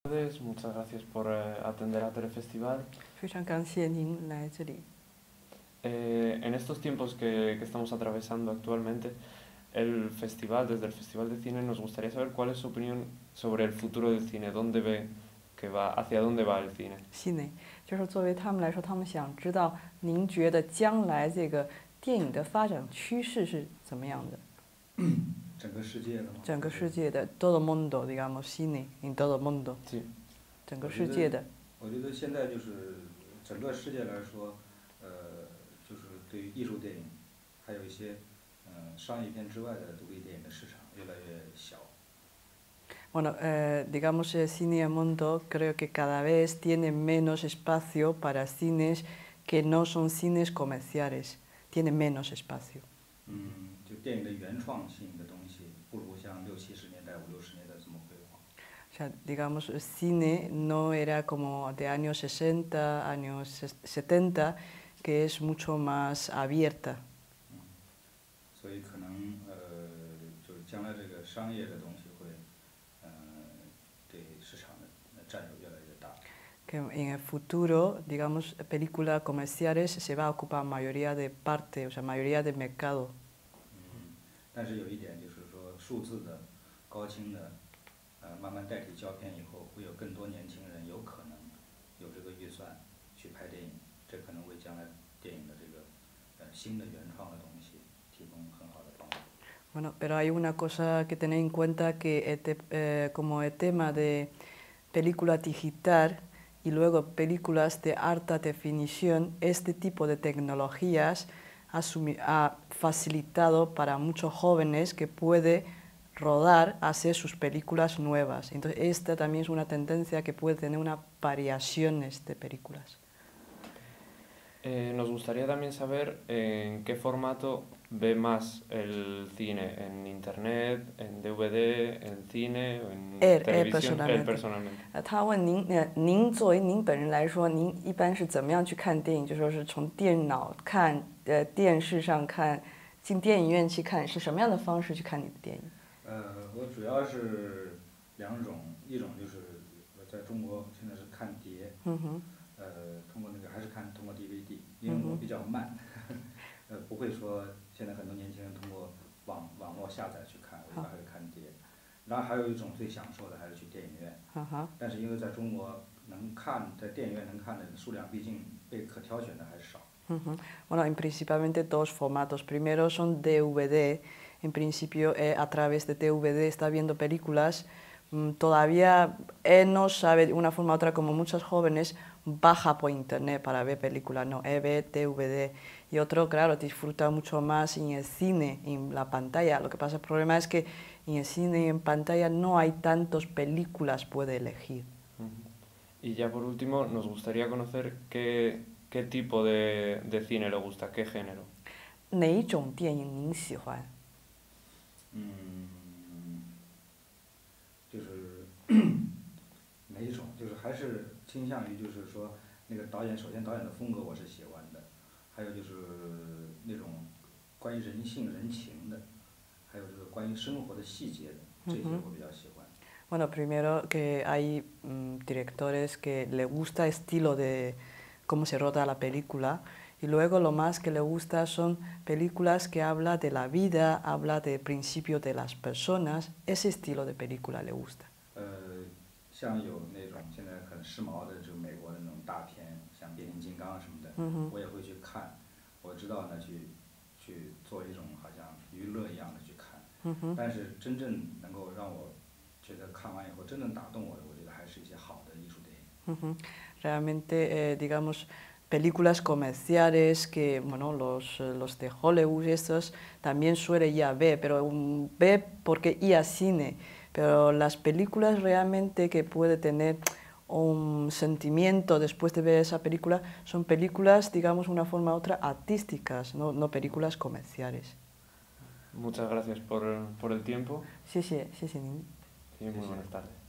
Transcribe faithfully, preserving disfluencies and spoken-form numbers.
Muchas gracias por eh, atender a Telefestival. 非常感谢您来这里。 Eh, en estos tiempos que, que estamos atravesando actualmente, el festival, desde el Festival de Cine, nos gustaría saber cuál es su opinión sobre el futuro del cine, dónde ve que va, hacia dónde va el cine. cine 就是作为他们来说，他们想知道您觉得将来这个电影的发展趋势是怎么样的？ 整个世界的吗？ 整个世界的 todo mundo digamos cine en todo mundo。 Sí. 整个世界的。 我觉得现在就是整个世界来说，呃，就是对于艺术电影，还有一些嗯商业片之外的独立电影的市场越来越小。 Bueno, eh, digamos el cine en el mundo creo que cada vez tiene menos espacio para cines que no son cines comerciales, tiene menos espacio. 嗯，就电影的原创性的东西，不如像六七十年代、五六十年代这么辉煌。 O sea, digamos, el cine no era como de años sesenta, años setenta, que es mucho más abierta. 嗯，所以可能呃，就是将来这个商业的东西会，呃，对市场的占有越来越大。 Que en el futuro, digamos, películas comerciales se va a ocupar mayoría de parte, o sea, mayoría del mercado. 嗯，但是有一点就是说，数字的、高清的。 呃，慢慢代替胶片以后，会有更多年轻人有可能有这个预算去拍电影，这可能为将来电影的这个呃新的原创的东西提供很好的帮助。 Bueno, pero hay una cosa que tener en cuenta que este, eh, como el tema de película digital y luego películas de alta definición, este tipo de tecnologías ha, ha facilitado para muchos jóvenes que puede rodar, hacer sus películas nuevas. Entonces esta también es una tendencia que puede tener unas variaciones de películas. Eh, nos gustaría también saber en qué formato ve más el cine, en internet, en D V D, en cine, en él, televisión, él él personalmente. 他问您，呃，您作为您本人来说，您一般是怎么样去看电影？就说是从电脑看，呃，电视上看，进电影院去看，是什么样的方式去看你的电影？ 呃，我主要是两种，一种就是我在中国现在是看碟， 嗯、 呃，通过那个还是看通过 D V D， 因为我比较慢，嗯、呃，不会说现在很多年轻人通过网网络下载去看，我一般还是看碟。然后还有一种最享受的还是去电影院， 嗯、 但是因为在中国能看在电影院能看的数量毕竟被可挑选的还少。 嗯 bueno, en principalmente dos formatos. Primero son D V D. En principio, eh, a través de D V D está viendo películas. Mm, todavía él no sabe de una forma u otra, como muchos jóvenes, baja por internet para ver películas. No, él ve D V D. Y otro, claro, disfruta mucho más en el cine, en la pantalla. Lo que pasa, el problema es que en el cine y en pantalla no hay tantas películas puede elegir. Y ya por último, nos gustaría conocer qué, qué tipo de, de cine le gusta, qué género. 哪一种电影您喜欢？ 嗯，就是哪一种，就是还是倾向于就是说那个导演，首先导演的风格我是喜欢的，还有就是那种关于人性人情的，还有这个关于生活的细节的，这些我比较喜欢。 Bueno, primero que hay um, directores que le gusta el estilo de cómo se roda la película. Y luego lo más que le gusta son películas que habla de la vida, habla del principio de las personas. Ese estilo de película le gusta. 呃，像有那种现在很时髦的，就美国的那种大片，像变形金刚什么的， 嗯、 我也会去看。我知道呢，去去做一种好像娱乐一样的去看。 嗯、 但是真正能够让我觉得看完以后真正打动我的，我觉得还是一些好的艺术电影。 Realmente, eh, digamos. Películas comerciales que, bueno, los, los de Hollywood estos también suele ir a ver, pero um, ve porque ir a cine, pero las películas realmente que puede tener un sentimiento después de ver esa película son películas, digamos, de una forma u otra artísticas, no, no películas comerciales. Muchas gracias por, por el tiempo. Sí, sí, sí, sí. Y muy buenas tardes.